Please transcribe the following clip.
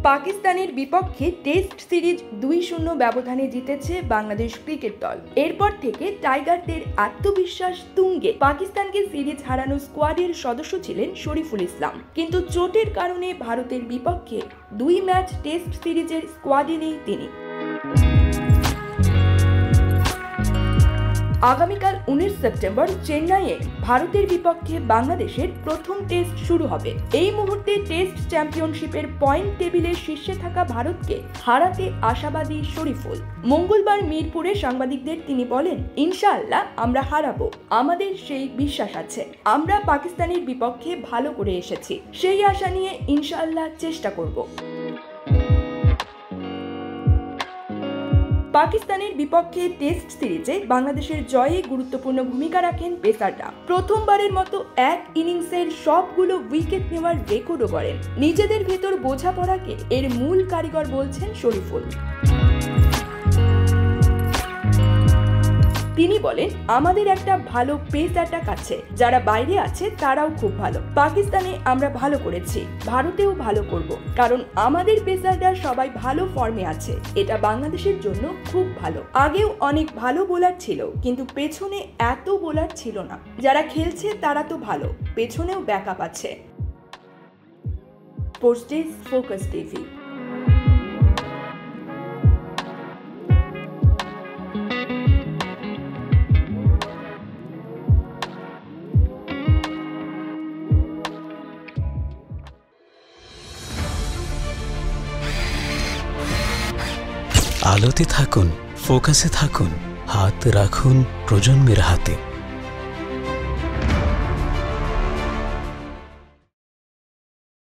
পাকিস্তানের বিপক্ষে test series 2-0 ব্যবধানে জিতেছে বাংলাদেশ ক্রিকেট দল। এরপর থেকে টাইগারদের আত্মবিশ্বাস তুঙ্গে। পাকিস্তানকে সিরিজ হারানো স্কোয়াডের সদস্য ছিলেন শরীফুল ইসলাম, কিন্তু চোটের কারণে ভারতের বিপক্ষে 2 ম্যাচ টেস্ট সিরিজের স্কোয়াডে নেই তিনি। আগামীকাল 19 সেপ্টেম্বর চেন্নাইয়ে ভারতের বিপক্ষে বাংলাদেশের প্রথম টেস্ট শুরু হবে। এই মুহূর্তে টেস্ট চ্যাম্পিয়নশিপের পয়েন্ট টেবিলের শীর্ষে থাকা ভারতকে হারাতে আশাবাদী শরীফুল। মঙ্গলবার মিরপুরে সাংবাদিকদের তিনি বলেন, ইনশাআল্লাহ আমরা হারাবো, আমাদের সেই বিশ্বাস আছে। আমরা পাকিস্তানের বিপক্ষে ভালো করে এসেছি, সেই আশা নিয়ে ইনশাআল্লাহ চেষ্টা করব। পাকিস্তানের বিপক্ষে টেস্ট সিরিজে বাংলাদেশের জয়ে গুরুত্বপূর্ণ ভূমিকা রাখেন পেসাররা। প্রথমবারের মতো এক ইনিংসের সবগুলো উইকেট নেওয়ার রেকর্ডও করেন। নিজেদের ভেতর বোঝাপড়াকে এর মূল কারিগর বলছেন শরীফুল। তিনি বলেন, আমাদের একটা ভালো পেস অ্যাটাক আছে, যারা বাইরে আছে তারাও খুব ভালো। পাকিস্তানে আমরা ভালো করেছি, ভারতেও ভালো করব, কারণ আমাদের পেসাররা সবাই ভালো ফর্মে আছে। এটা বাংলাদেশের জন্য খুব ভালো। আগেও অনেক ভালো বোলার ছিল, কিন্তু পেছনে এত বোলার ছিল না। যারা খেলছে তারা তো ভালো, পেছনেও ব্যাকআপ আছে। Sports desk, Focus TV. আলোতে থাকুন, ফোকাসে থাকুন, হাত রাখুন প্রজন্মের হাতে।